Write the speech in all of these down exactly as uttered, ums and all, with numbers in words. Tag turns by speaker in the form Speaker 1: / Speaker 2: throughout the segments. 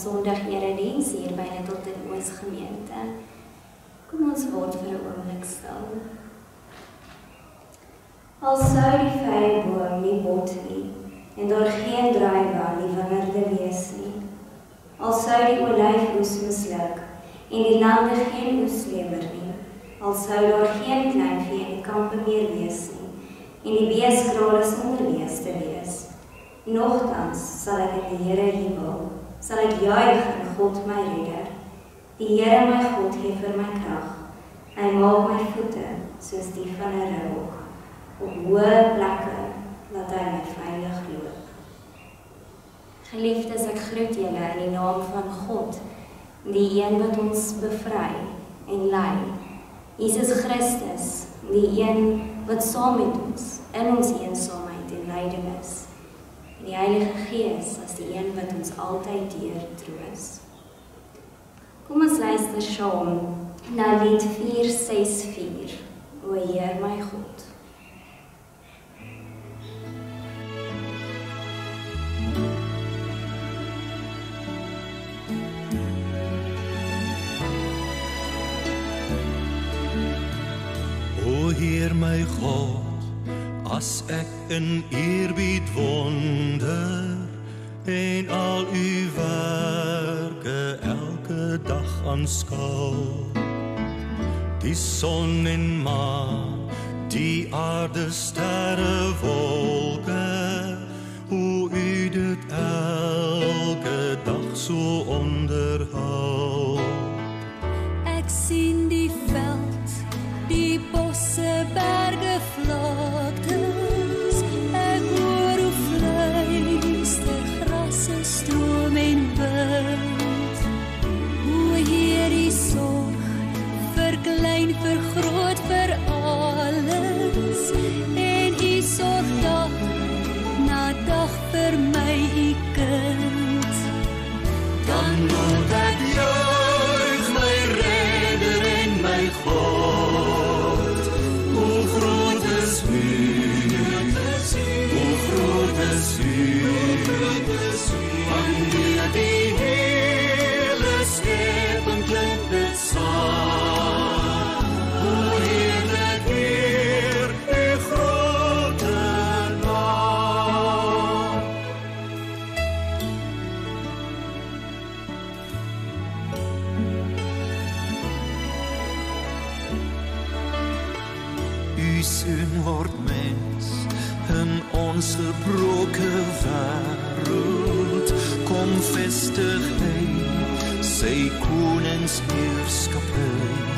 Speaker 1: Sondag erediens hier by Littleton Oos gemeente. Kom ons word vir 'n oomblik stil. Al sou die vyeboom nie bot nie, en daar geen druiwe aan die wingerde wees nie. Al sou die olyfoes misluk, en die lande geen oes lewer nie. Al sou daar geen kleinvee in die kampe meer wees nie, en die beeskrale sonder beeste wees. Nogtans sal ek in die Here jubel, sal ek juig in God my redder. Die Here my God gee vir my krag. Hy maak my voete soos die van 'n rook. Op hoë plekke laat hy my veilig loop. Geliefdes, ek groet julle in die naam van God, die een wat ons bevry en lei. Jesus Christus, die een wat saam met ons in ons eensaamheid en lyding is. En die Heilige Gees as die een wat ons altyd deur troos. Kom ons luister saam na lied vier ses vier, O Heer my God.
Speaker 2: O Heer my God, as ek in eerbied wonder en al u werke elke dag aanskou, die son en maan, die aarde, sterre, wolke, hoe u dit elke dag so onderhou.
Speaker 3: Ek sien die veld, die bosse, berge, vlaktes, ek hoor hoe fluister grasse, stroom en wind. O Heer, die sorg, verklein, vergroot vir alles, en u sorg dag na dag vir my, u kind.
Speaker 2: Dan moet ek juig, my redder en my God. Hoe groot is u, hoe groot is u, wanneer die hele schepping klink dit saam. Hoe heerlik Heer, u grote naam. U seun word mens in ons gebroke wêreld, kom vestig hy sy koningsheerskappy.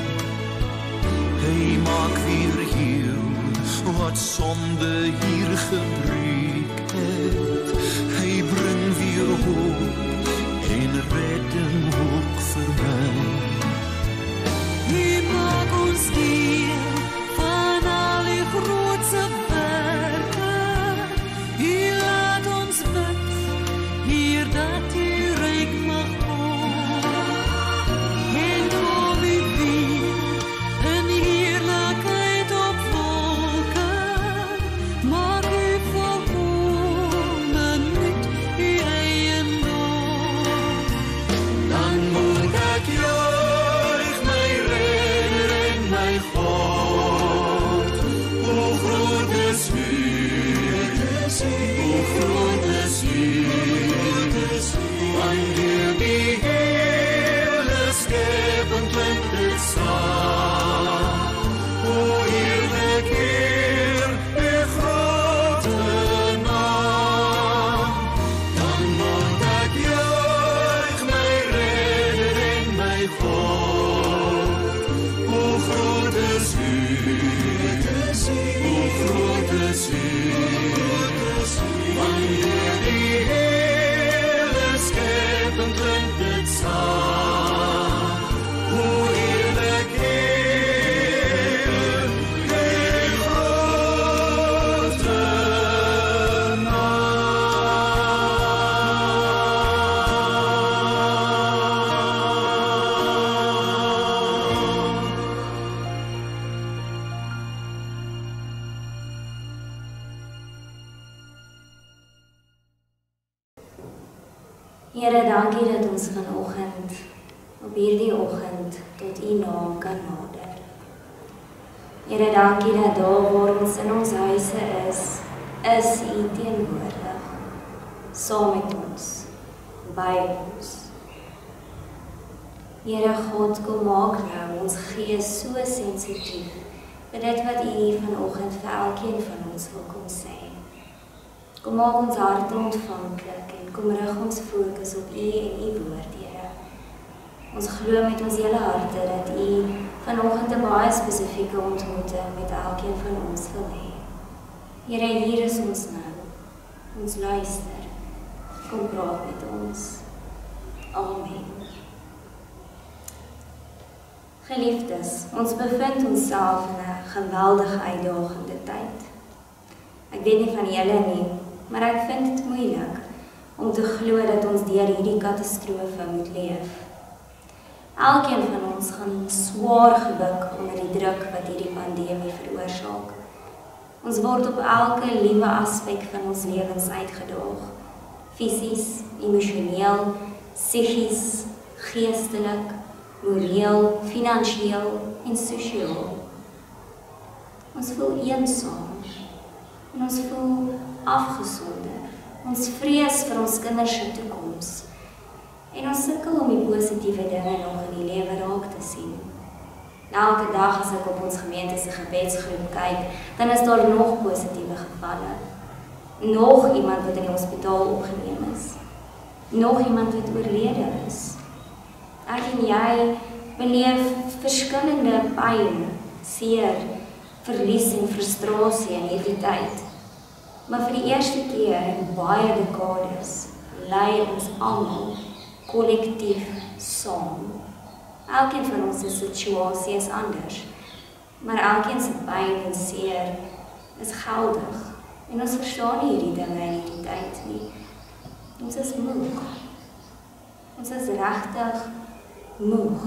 Speaker 2: Hy maak weer heel wat sonde hier gebreek het. Hy bring weer hoop en redding ook vir my.
Speaker 3: U maak ons deel van al die grootse werke. U laat ons bid, Heer, dat u ryk mag word. En kom u weer in heerlikheid op wolke. Maak u volkome met u eiendom.
Speaker 2: Dan moet ek juig, my redder en my God. Hoe groot is u, hoe groot is u, wanneer die hele schepping klink dit saam. O heerlik Heer, u grote naam. Dan moet ek juig, my redder en my God. Hoe groot is u, hoe groot is u, wanneer die hele schepping klink dit saam. Hoe heerlik Heer, u grote naam.
Speaker 1: Here, dankie dat ons vanoggend, op hierdie oggend, tot U naam kan nader. Here, dankie dat daar waar ons in ons huise is, is U teenwoordig, saam met ons, by ons. Here God, kom maak nou ons gees so sensitief vir dit wat U vanoggend vir elkeen van ons wil kom sê. Kom maak ons harte ontvanklik en kom rig ons fokus op U en U woord, Here. Ons glo met ons hele harte dat U vanoggend 'n baie spesifieke ontmoeting met elkeen van ons wil hê. Here, hier is ons nou. Ons luister. Kom praat met ons. Amen. Geliefdes, ons bevind onsself in 'n geweldige uitdagende tyd. Ek weet nie van julle nie, maar ek vind dit moeilik om te glo dat ons deur hierdie katastrofe moet leef. Elkeen van ons gaan swaar gebuk onder die druk wat hierdie pandemie veroorsaak. Ons word op elke liewe aspek van ons lewens uitgedaag. Fisies, emosioneel, psigies, geestelik, moreel, finansieel en sosiaal. Ons voel eensaam en ons voel afgesonder. Ons vrees vir ons kinders se toekoms en ons sukkel om die positiewe dinge nog in die lewe raak te sien. Elke dag as ek op ons gemeente se gebedsgroep kyk, dan is daar nog positiewe gevalle. Nog iemand wat in die hospitaal opgeneem is. Nog iemand wat oorlede is. Ek en jy beleef verskillende pyn, seer, verlies en frustrasie in hierdie tyd. Maar vir die eerste keer in baie dekades ly ons almal kollektief saam. Elkeen van ons se situasie is anders, maar elkeen se pyn en seer is geldig. En ons verstaan nie hierdie dinge in hierdie tyd nie. Ons is moeg. Ons is regtig moeg.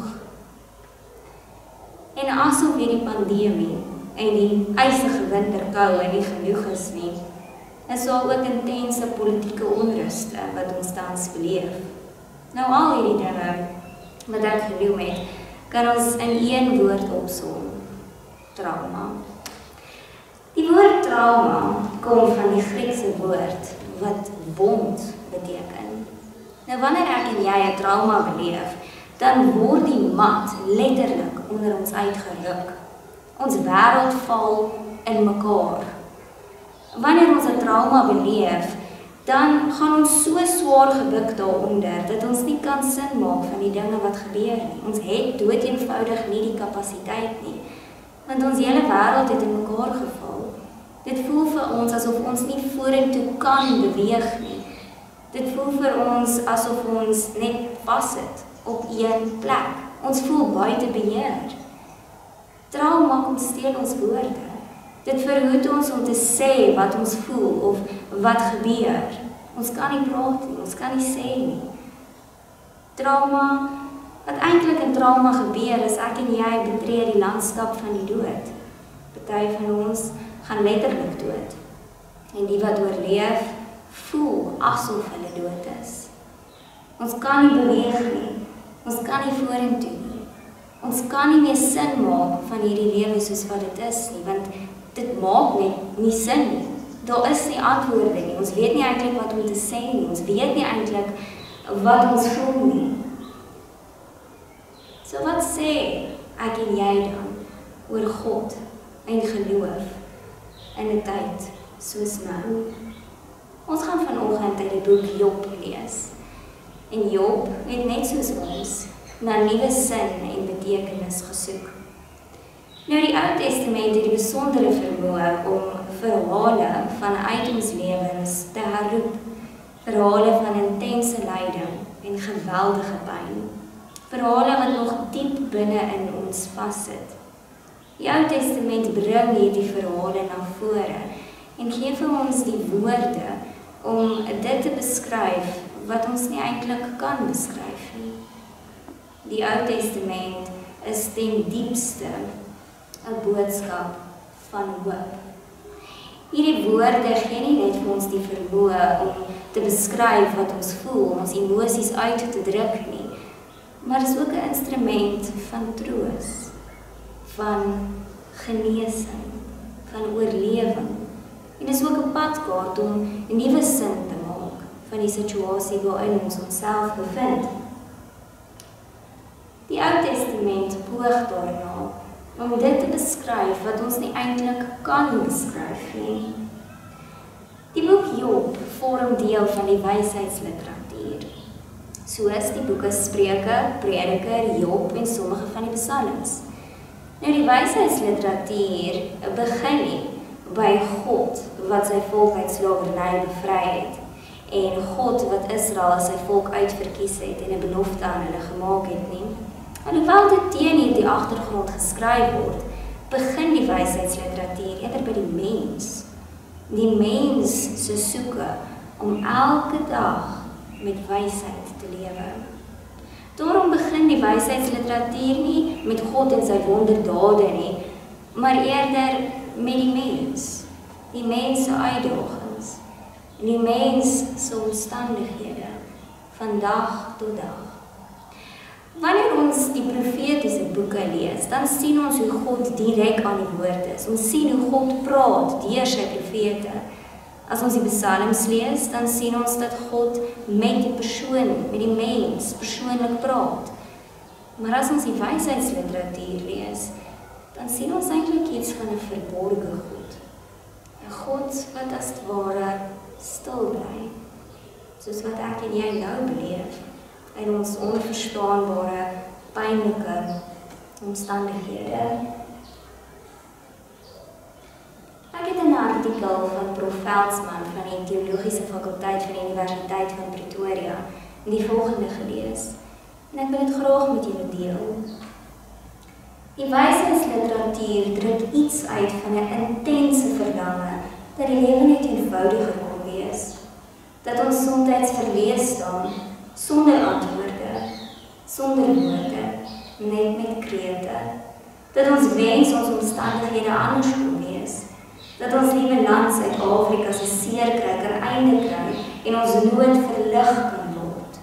Speaker 1: En asof hierdie pandemie en die ysige winterkou nie genoeg is nie, is daar ook intense politieke onruste wat ons tans beleef. Nou al hierdie dinge wat ek genoem het, kan ons in een woord opsom: trauma. Die woord trauma kom van die Griekse woord wat wond beteken. Nou wanneer ek en jy 'n trauma beleef, dan word die mat letterlik onder ons uitgeruk. Ons wêreld val in mekaar. Wanneer ons 'n trauma beleef, dan gaan ons so swaar gebuk daaronder, dat ons nie kan sin maak van die dinge wat gebeur nie. Ons het doeteenvoudig nie die kapasiteit nie, want ons hele wêreld het in mekaar geval. Dit voel vir ons asof ons nie vorentoe kan beweeg nie. Dit voel vir ons asof ons net vassit op een plek. Ons voel buite beheer. Trauma kom steel ons woorde. Dit verhoed ons om te sê wat ons voel of wat gebeur. Ons kan nie praat nie, ons kan nie sê nie. Trauma, wat eintlik in trauma gebeur, is ek en jy betree die landskap van die dood. Party van ons gaan letterlik dood. En die wat oorleef, voel asof hulle dood is. Ons kan nie beweeg nie. Ons kan nie vorentoe nie. Ons kan nie meer sin maak van hierdie lewe soos wat dit is nie, want dit maak net nie sin nie. Daar is nie antwoorde nie. Ons weet nie eintlik wat om te sê nie. Ons weet nie eintlik wat ons voel nie. So wat sê ek en jy dan oor God en geloof in 'n tyd soos nou? Ons gaan vanoggend uit die boek Job lees. En Job het net soos ons na nuwe sin en betekenis gesoek. Nou die Ou Testament het die besondere vermoë om verhale vanuit ons lewens te herroep. Verhale van intense lyding en geweldige pyn. Verhale wat nog diep binne in ons vassit. Die Ou Testament bring hierdie verhale na vore en gee vir ons die woorde om dit te beskryf wat ons nie eintlik kan beskryf nie. Die Ou Testament is ten diepste 'n boodskap van hoop. Hierdie woorde gee nie net vir ons die vermoë om te beskryf wat ons voel, om ons emosies uit te druk nie, maar is ook 'n instrument van troos, van genesing, van oorlewing. En is ook 'n padkaart om 'n nuwe sin te maak van die situasie waarin ons onsself bevind. Die Ou Testament poog daarna om dit te beskryf wat ons nie eintlik kan beskryf nie. Die boek Job vorm deel van die wysheidsliteratuur, soos die boeke Spreuke, Prediker, Job en sommige van die psalms. Nou die wysheidsliteratuur begin nie by God wat sy volk uit slawerny bevry het en God wat Israel as sy volk uitverkies het en 'n belofte aan hulle gemaak het nie. Alhoewel dit teen hierdie agtergrond geskryf word, begin die wysheidsliteratuur eerder by die mens. Die mens se soeke om elke dag met wysheid te lewe. Daarom begin die wysheidsliteratuur nie met God en sy wonderdade nie, maar eerder met die mens, die mens se uitdagings, en die mens se omstandighede van dag tot dag. Wanneer ons die profetiese boeke lees, dan sien ons hoe God direk aan die woord is. Ons sien hoe God praat deur sy profete. As ons die psalms lees, dan sien ons dat God met die persoon, met die mens, persoonlik praat. Maar as ons die wysheidsliteratuur lees, dan sien ons eintlik iets van 'n verborge God. 'n God wat as het ware stil bly, soos wat ek en jy nou beleef, in ons onverstaanbare, pynlike omstandighede. Ek het in 'n artikel van Prof Veldsmann van die Teologiese Fakulteit van die Universiteit van Pretoria die volgende gelees, en ek wil dit graag met julle deel. Die wysheidsliteratuur druk iets uit van 'n intense verlange dat die lewe net eenvoudiger kon wees, dat ons soms verlees staan, sonder antwoorde, sonder woorde, net met krete, dat ons wens ons omstandighede anders kon wees, dat ons liewe land Suid-Afrika se seerkry kan einde kry en ons nood verlig kan word.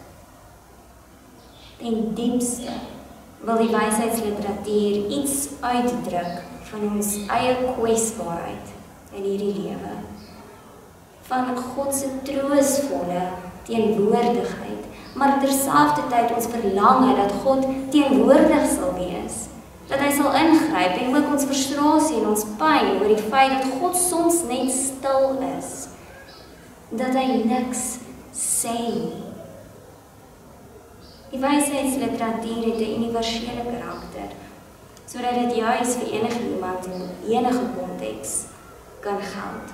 Speaker 1: Ten diepste wil die wysheidsliteratuur iets uitdruk van ons eie kwesbaarheid in hierdie lewe, van God se troostvolle teenwoordigheid, maar terselfdertyd ons verlange dat God teenwoordig sal wees, dat hy sal ingryp en ook ons frustrasie en ons pyn oor die feit dat God soms net stil is, dat hy niks sê nie. Die wysheidsliteratuur het 'n universele karakter, sodat dit juis vir enige iemand in enige konteks kan geld.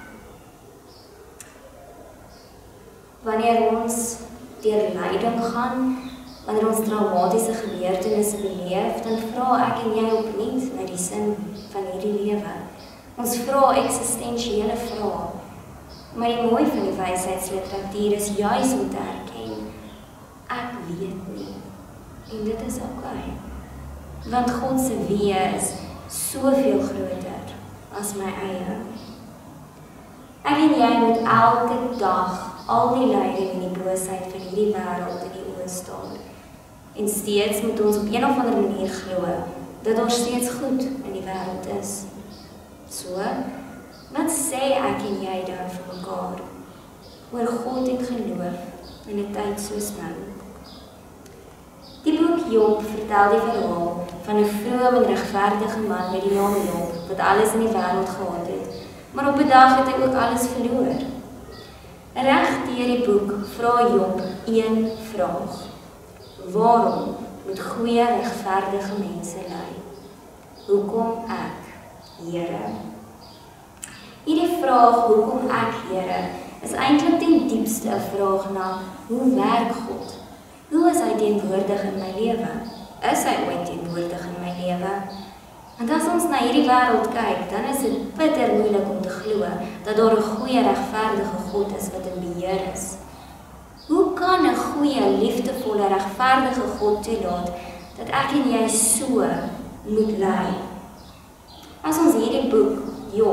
Speaker 1: Wanneer ons deur lyding gaan, wanneer ons traumatiese gebeurtenisse beleef, dan vra ek en jy opnuut na die sin van hierdie lewe. Ons vra eksistensiële vrae. Maar die mooi van die wysheidsliteratuur is juis om te erken, ek weet nie, en dit is oké. Want God se wee is soveel groter as my eie. Ek en jy moet elke dag al die lyding en die boosheid van hierdie wêreld in die oë staan. En steeds moet ons op een of ander manier glo dat daar steeds goed in die wêreld is. So, wat sê ek en jy dan vir mekaar oor God en geloof in 'n tyd soos nou? Die boek Job vertel die verhaal van 'n vrome en regverdige man met die naam Job, wat alles in die wêreld gehad het, maar op 'n dag het hy ook alles verloor. Reg deur die boek vra Job een vraag: waarom moet goeie, regverdige mense ly? Hoekom ek, Here? Hierdie vraag, hoekom ek, Here, is eintlik ten diepste 'n vraag na hoe werk God? Hoe is hy teenwoordig in my lewe? Is hy ooit teenwoordig in my lewe? Want as ons na hierdie wêreld kyk, dan is dit bitter moeilik om te glo dat daar 'n goeie, regverdige God is wat in beheer is. Hoe kan 'n goeie, liefdevolle, regverdige God toelaat dat ek en jy so moet ly? As ons hierdie boek, Job,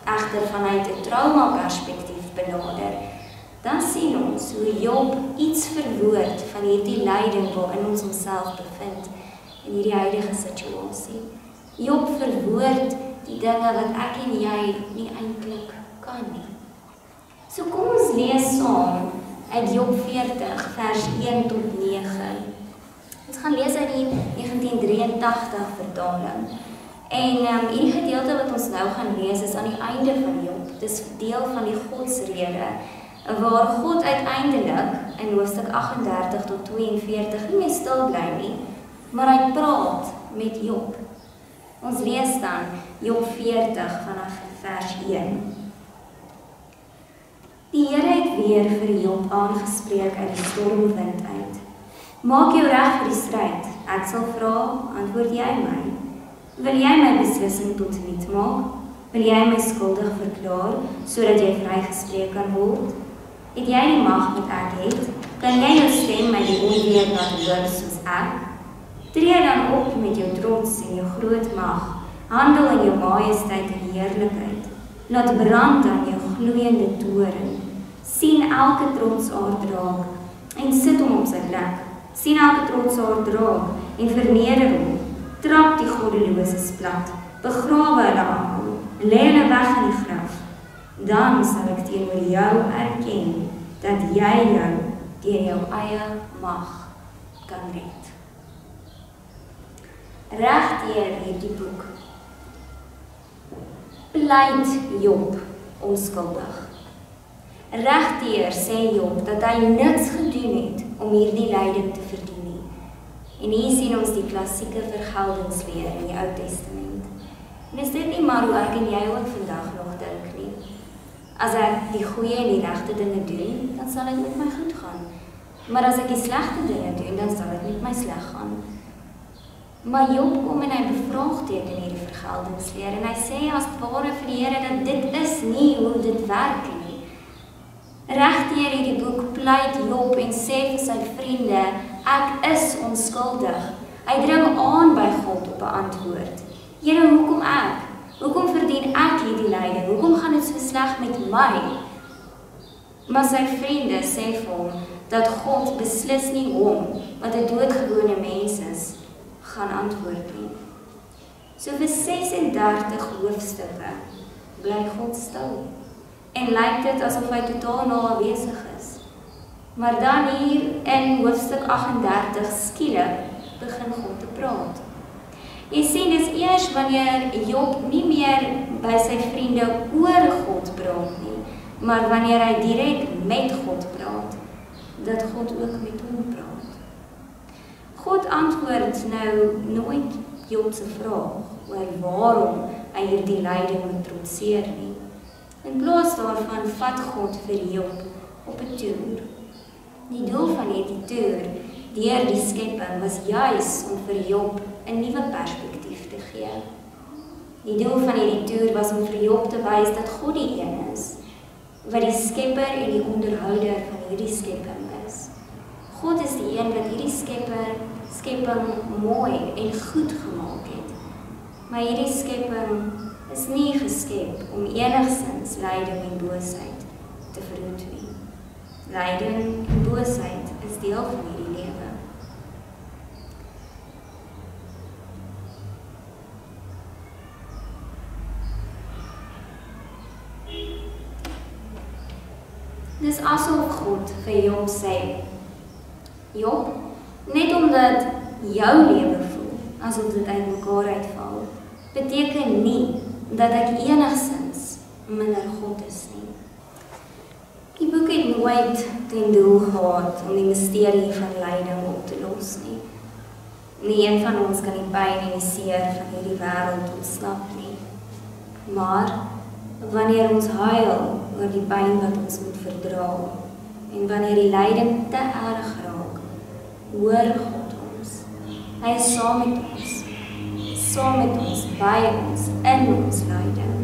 Speaker 1: egter vanuit 'n trauma-perspektief benader, dan sien ons hoe Job iets verwoord van hierdie lyding waarin ons homself bevind in hierdie huidige situasie. Job verwoord die dinge wat ek en jy nie eintlik kan nie. So kom ons lees saam uit Job veertig vers een tot nege. Ons gaan lees uit die negentien drieëntagtig vertaling. En um, hierdie gedeelte wat ons nou gaan lees is aan die einde van Job. Dit is deel van die godsrede, waar God uiteindelik in hoofstuk agt en dertig tot twee en veertig nie meer stil bly nie, maar hy praat met Job. Ons lees dan Job veertig vanaf vers een. Die Here het weer vir Job aangespreek uit die stormwind uit. Maak jou reg vir die stryd. Ek sal vra, antwoord jy my. Wil jy my beslissing tot niet maak? Wil jy my skuldig verklaar, sodat jy vrygespreek kan word? Het jy die mag wat ek het? Kan jy jou stem my die onweer laat hoor soos ek? Tree dan op met jou trots en jou groot mag. Handel in jou majesteit en heerlikheid. Laat brand dan jou gloeiende toren. Sien elke trotsaard raak en sit hom op sy plek. Sien elke trotsaard raak en verneder hom. Trap die goddeloses plat. Begrawe hulle almal. Lê hulle weg in die graf. Dan sal ek teenoor jou erken dat jy jou deur jou eie mag kan red. Reg deur hierdie boek pleit Job onskuldig. Reg deur sê Job dat hy niks gedoen het om hierdie lyding te verdien nie. En hier sien ons die klassieke vergeldingsleer in die Ou Testament. En is dit nie maar hoe ek en jy ook vandag nog dink nie? As ek die goeie en die regte dinge doen, dan sal dit met my goed gaan. Maar as ek die slegte dinge doen, dan sal dit met my sleg gaan. Maar Job kom en hy bevraagteken hierdie vergeldingsleer en hy sê as ware vir die Here dat dit is nie hoe dit werk nie. Reg deur hierdie boek pleit Job en sê vir sy vriende, ek is onskuldig. Hy dring aan by God op 'n antwoord. Here, hoekom ek? Hoekom verdien ek hierdie lyding? Hoekom gaan dit so sleg met my? Maar sy vriende sê vir hom dat God beslis nie hom, wat 'n doodgewone mens is, gaan antwoord nie. So vir ses en dertig hoofstukke bly God stil. En lyk dit asof hy totaal nalwesig is. Maar dan hier in hoofstuk agt en dertig skielik begin God te praat. Jy sien, dis eers wanneer Job nie meer by sy vriende oor God praat nie, maar wanneer hy direk met God praat, dat God ook met hom praat. God antwoord nou nooit Job se vraag oor waarom hy hierdie lyding moet trotseer nie. In plaas daarvan vat God vir Job op 'n toer. Die doel van hierdie toer deur die skepping was juis om vir Job 'n nuwe perspektief te gee. Die doel van hierdie toer was om vir Job te wys dat God die een is, wat die skepper en die onderhouder van hierdie skepping is. God is die een wat hierdie skepper, skepping mooi en goed gemaak het. Maar hierdie skepping is nie geskep om enigsins lyding en boosheid te verhoed nie. Lyding en boosheid is deel van hierdie lewe. Dis asof God vir Job sê, Job, net omdat jou lewe voel asof dit uit mekaar uitval, beteken nie dat ek enigsins minder God is nie. Die boek het nooit ten doel gehad om die misterie van lyding op te los nie. Nie een van ons kan die pyn en die seer van hierdie wêreld ontsnap nie. Maar wanneer ons huil oor die pyn wat ons moet verdra en wanneer die lyding te erg raak, hoor God ons. Hy is saam met ons, saam met ons, by ons, in ons lyding.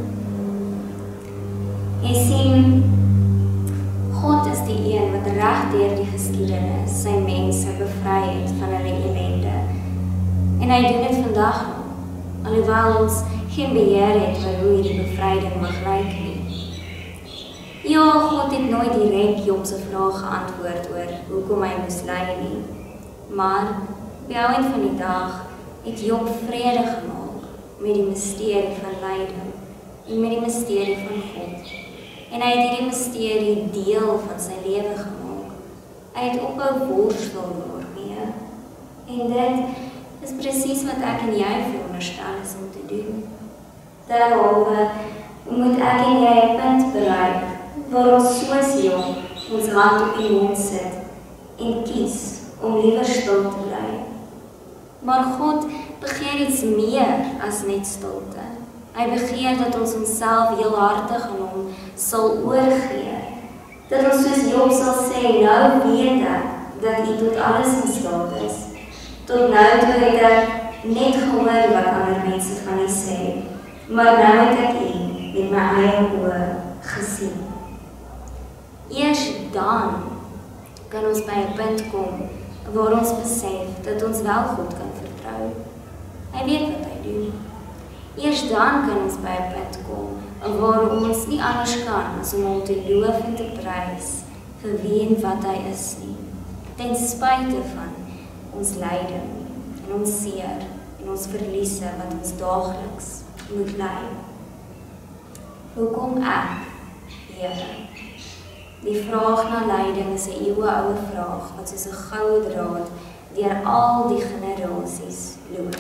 Speaker 1: Jy sien, God is die een wat reg deur die geskiedenis sy mense bevry het van hulle ellende. En hy doen dit vandag nog, alhoewel ons geen beheer het oor hoe hierdie bevryding mag lyk nie. Ja, God het nooit direk Job se vraag geantwoord oor hoekom hy moes ly nie. Maar op die einde van die dag het Job vrede gemaak met die misterie van lyding en met die misterie van God. En hy het hierdie misterie deel van sy lewe gemaak. Hy het ophou worstel daarmee. En dit is presies wat ek en jy veronderstel is om te doen. Derhalwe moet ek en jy 'n punt bereik waar ons soos Job ons hand op die mond sit en kies om liewer stil te bly. Maar God begeer iets meer as net stilte. Hy begeer dat ons onsself heel hartig aan hom sal oorgee. Dat ons soos Job sal sê, nou weet ek dat U tot alles in staat is. Tot nou toe het ek net gehoor wat ander mense van U sê, maar nou het ek U met my eie oë gesien. Eers dan kan ons by 'n punt kom waar ons besef dat ons wel God kan vertrou. Hy weet wat hy doen. Eers dan kan ons by 'n punt kom waar ons nie anders kan as om hom te loof en te prys vir wie en wat hy is nie, ten spyte van ons lyding en ons seer en ons verliese wat ons daagliks moet ly. Hoekom ek, Here? Die vraag na lyding is 'n eeueoue vraag wat soos 'n goue draad deur al die generasies loop.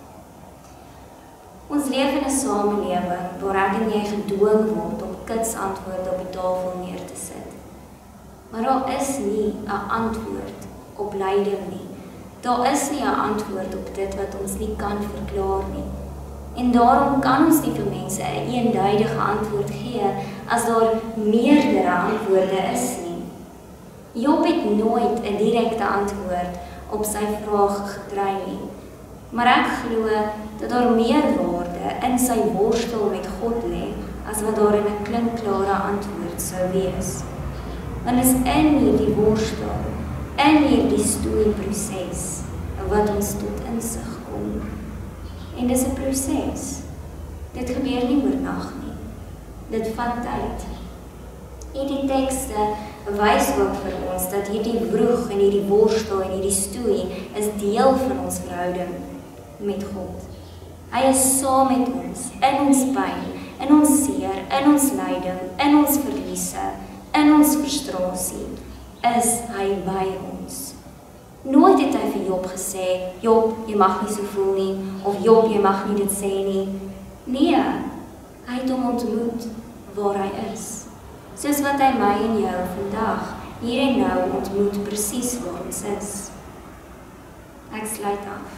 Speaker 1: Ons leef in 'n samelewing waar ek en jy gedwing word om kits antwoorde op die tafel neer te sit. Maar daar is nie 'n antwoord op lyding nie. Daar is nie 'n antwoord op dit wat ons nie kan verklaar nie. En daarom kan ons nie vir mense 'n eenduidige antwoord gee as daar meerdere antwoorde is nie. Job het nooit 'n direkte antwoord op sy vraag gekry nie. Maar ek glo dat daar meer waarde in sy worstel met God lê as wat daar in 'n klinkklare antwoord sou wees. Want is in hierdie worstel, in hierdie stoeiproses wat ons tot insig kom. En dis 'n proses. Dit gebeur nie oornag nie. Dit vat tyd. Hierdie tekste wys ook vir ons dat hierdie wroeg en hierdie worstel en hierdie stoei is deel van ons verhouding met God. Hy is saam met ons, in ons pyn, in ons seer, in ons lyding, in ons verliese, in ons frustrasie, is hy by ons. Nooit het hy vir Job gesê, Job, jy mag nie so voel nie, of Job, jy mag nie dit sê nie. Nee, hy het hom ontmoet waar hy is. Soos wat hy my en jou vandag, hier en nou ontmoet presies waar ons is. Ek sluit af.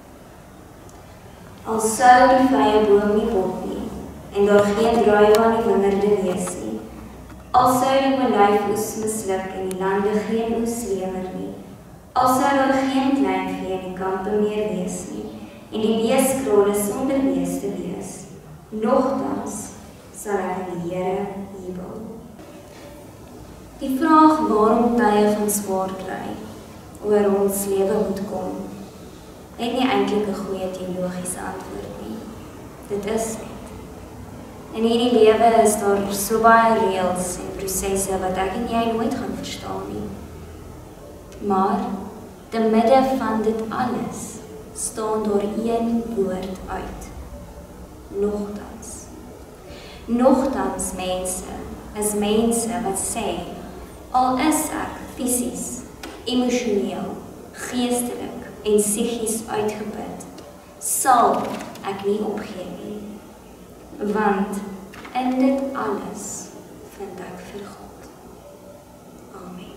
Speaker 1: Al sou die vrye boom nie bot nie, en daar geen druiwe aan die wingerde wees nie, al sou die olyfoes misluk en die lande geen oes lewer nie, al sou daar geen klein vee in die kampe meer wees nie, en die beeskrale sonder beeste wees, nogtans sal ek in die Here jubel. Die vraag waarom tye van swaar kry oor ons lewe moet kom, het nie eintlik 'n goeie teologiese antwoord nie. Dit is net. In hierdie lewe is daar so baie reëls en prosesse wat ek en jy nooit gaan verstaan nie. Maar te midde van dit alles staan daar een woord uit. Nogtans. Nogtans mense is mense wat sê, al is ek fisies, emosioneel, geestelik en psigies uitgeput, sal ek nie opgee nie. Want in dit alles vind ek vir God. Amen.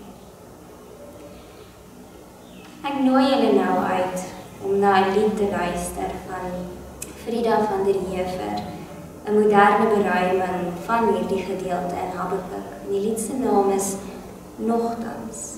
Speaker 1: Ek nooi julle nou uit om na 'n lied te luister van Frida van der Heever, 'n moderne beruiming van hierdie gedeelte in Habakuk. En die lied se naam is Nogtans.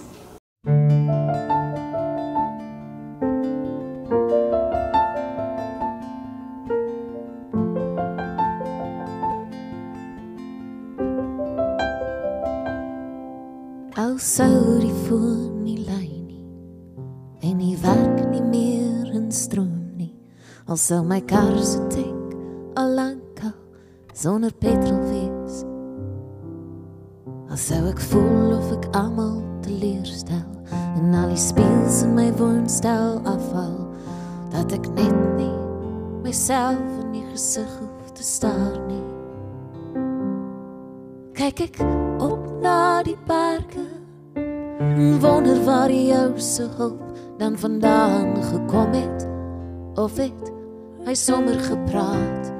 Speaker 4: Al sou die foon nie lei nie, en die werk nie meer in stroom nie, al sou my kar se tank al lank al sonder petrol wees. Al sou ek voel of ek almal teleurstel en al die speels in my woonstel afval, dat ek net nie myself in die gesig hoef te staar nie. Kyk ek op na die berge en wonder waar die jouse hulp dan vandaan gekom het, of het hy sommer gepraat.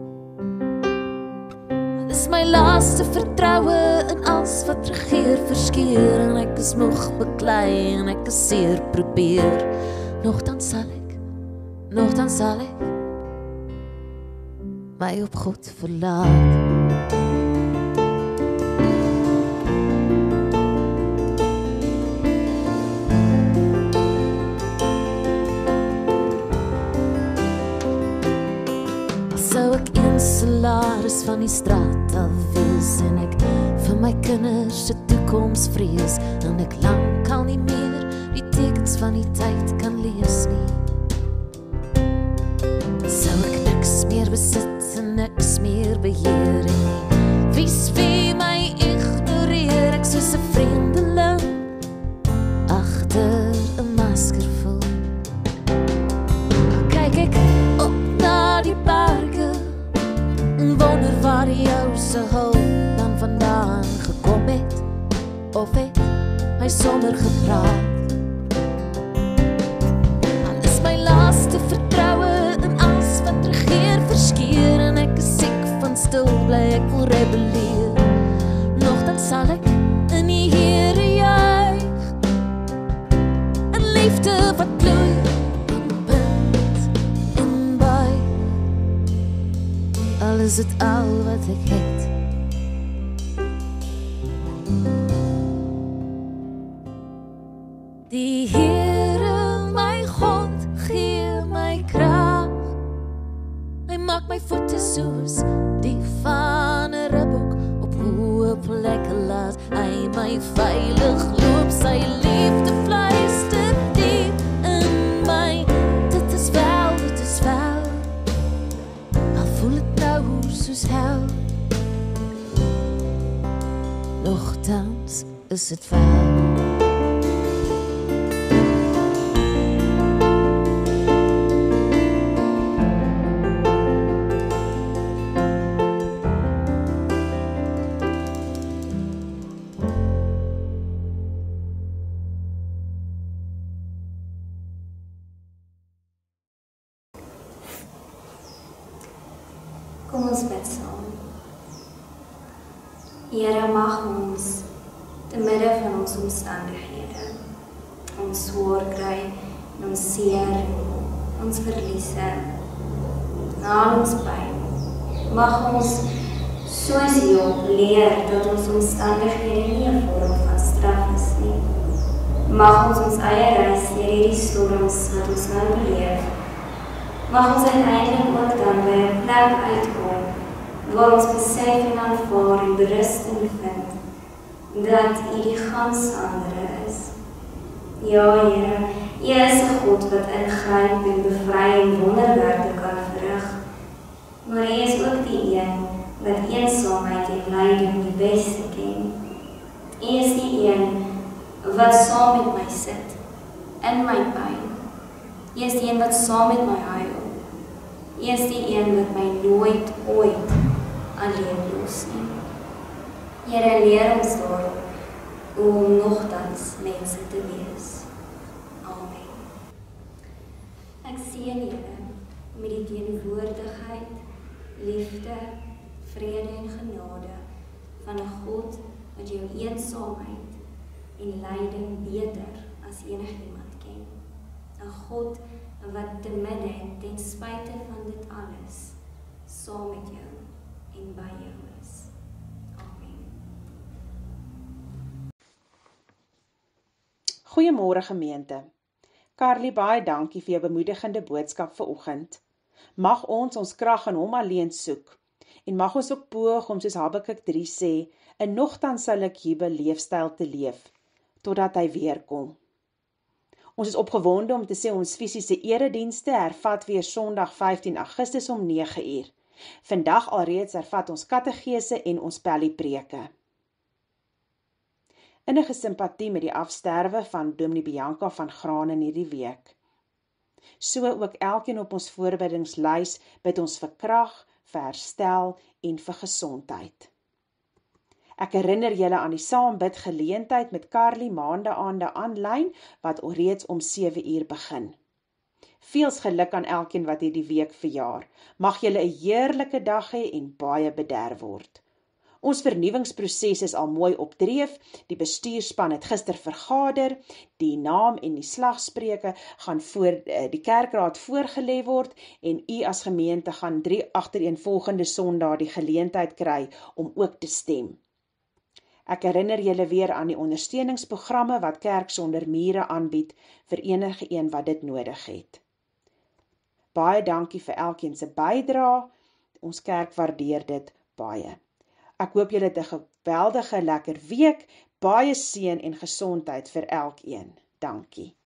Speaker 4: Dis my laaste vertroue in alles wat regeer verskeer, en ek is moeg beklei en ek is seer probeer. Nogtans sal ek, nogtans sal ek my op God verlaat. Salaris van die straat af wees en ek vir my kinders se toekoms vrees, en ek lank al nie meer die tekens van die tyd kan lees nie. Sou ek niks meer besit en niks meer beheer en nie wies wie my ignoreer, ek soos 'n vreemdeling agter 'n masker vol. Kyk ek op na die berge en wonder waar die jouse hulp dan vandaan gekom het, of het hy sommer gepraat. Al is my laaste vertroue in alles wat regeer verskeer, en ek is siek van stil bly, ek wil rebelleer. Nogtans sal ek in die Here juig, in liefde wat bloei en bind en by. Al is het al wat ek het. Die Here, my God, gee my krag. Hy maak my voete soos die van 'n ribbok op hoë plekke laat. Hy my veilig loop, sy liefde fluister diep in my. Dit is wel, dit is wel. Al voel het nou soos hel, nogtans is het wel.
Speaker 1: Kom ons bid saam. Here, mag ons te midde van ons omstandighede, ons swaar kry, ons seer, ons verliese, na ons pyn, mag ons soos Job leer dat ons omstandighede nie 'n vorm van straf is nie. Mag ons ons eie reis deur hierdie storms wat ons nou beleef, mag ons uiteindelik ook dan by 'n plek uitkom waar ons besef en aanvaar en berusting vind dat U die gans andere is. Ja, Here, U is 'n God wat ingryp en bevry en wonderwerke kan verrig, maar U is ook die een wat eensaamheid en lyding die beste ken. U is die een wat saam met my sit in my pyn. U is die een wat saam met my huil. U is die een wat my nooit ooit alleen los nie. Here, leer ons daarom om nogtans mense te wees. Amen. Ek seën julle met die teenwoordigheid, liefde, vrede en genade van 'n God wat jou eensaamheid en lyding beter as enigiemand ken. 'n God wat te midde ten spyte van dit alles saam met jou en by jou is. Amen.
Speaker 5: Goeiemôre gemeente. Carly, baie dankie vir jou bemoedigende boodskap vanoggend. Mag ons ons krag in Hom alleen soek en mag ons ook poog om soos Habakuk drie sê, en nogtans sal ek jubel leefstyl te leef totdat hy weer kom. Ons is opgewonde om te sê ons fisiese eredienste hervat weer Sondag vyftien Augustus om nege uur. Vandag alreeds hervat ons kategese en ons pellypreke. Innige simpatie met die afsterwe van Dominee Bianca van Graan in hierdie week. So ook elkeen op ons voorbereidingslys bid ons vir krag, vir herstel en vir gesondheid. Ek herinner julle aan die saambid geleentheid met Carly maandeaande aanlyn, wat reeds om sewe uur begin. Veels geluk aan elkeen wat hierdie week verjaar. Mag julle 'n heerlike dag hê en baie bederf word. Ons vernuwingsproses is al mooi opdreef, die bestuurspan het gister vergader, die naam en die slagspreuke gaan voor die kerkraad voorgelê word en u as gemeente gaan drie agtereenvolgende Sondae die geleentheid kry om ook te stem. Ek herinner julle weer aan die ondersteuningsprogramme wat Kerk Sonder Mure aanbied vir enige een wat dit nodig het. Baie dankie vir elkeen se bydrae, ons kerk waardeer dit baie. Ek hoop julle het 'n geweldige lekker week, baie seën en gesondheid vir elkeen. Dankie.